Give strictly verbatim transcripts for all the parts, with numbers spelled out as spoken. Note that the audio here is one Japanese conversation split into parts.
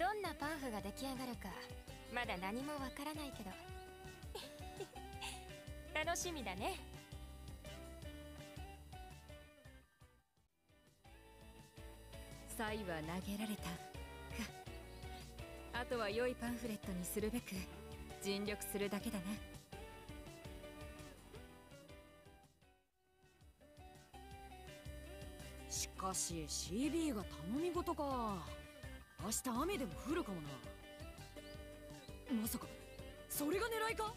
どんなパンフが出来上がるかまだ何もわからないけど楽しみだね。 サイは投げられたか。あとは良いパンフレットにするべく尽力するだけだな。 しかし シービー が頼み事か。明日雨でも降るかもな。まさかそれが狙いか。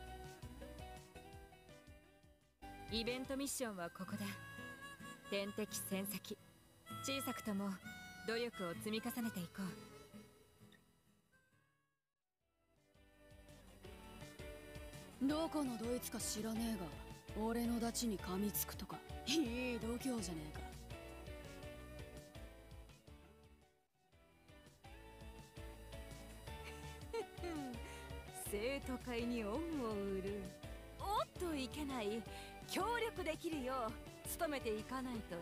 イベントミッションはここだ。天敵戦績、小さくとも努力を積み重ねていこう。どこのドイツか知らねえが俺のダチに噛みつくとかいい度胸じゃねえか。 生徒会に恩を売る。おっといけない。協力できるよう努めていかないとね。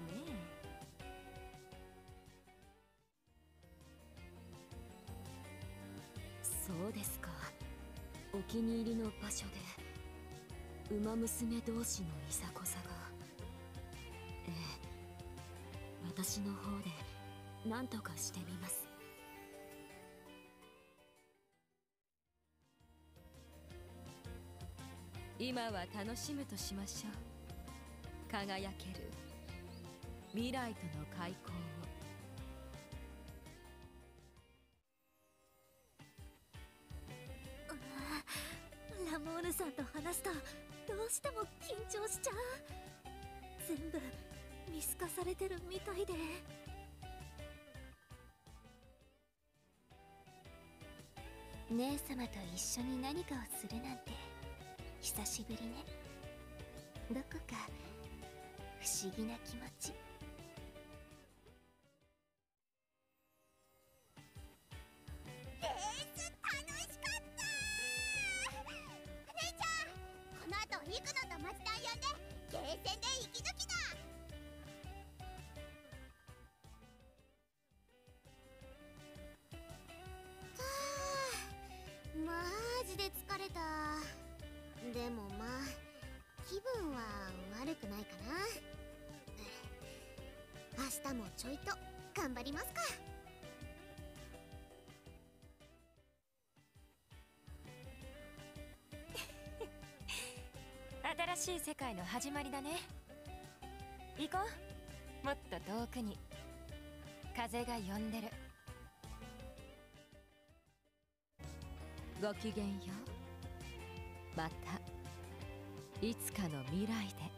そうですか。お気に入りの場所で馬娘同士のいざこざが。ええ、私の方で何とかしてみます。 今は楽しむとしましょう。輝ける未来との開口を。ラモーヌさんと話すとどうしても緊張しちゃう。全部見透かされてるみたいで。 姉様と一緒に何かをするなんて久しぶりね。どこか不思議な気持ち。 レース楽しかった。姉ちゃん、この後幾野と松田呼んでゲーセンで息抜きだ。はあ、マジで疲れた。でもまあ気分は悪くないかな。明日もちょいと頑張りますか。 新しい世界の始まりだね。行こう。もっと遠くに風が呼んでる。 ごきげんよう。またいつかの未来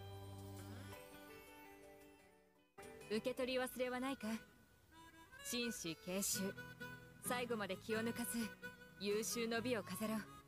で。受け取り忘れはないか。紳士継襲、最後まで気を抜かず優秀の美を飾ろう。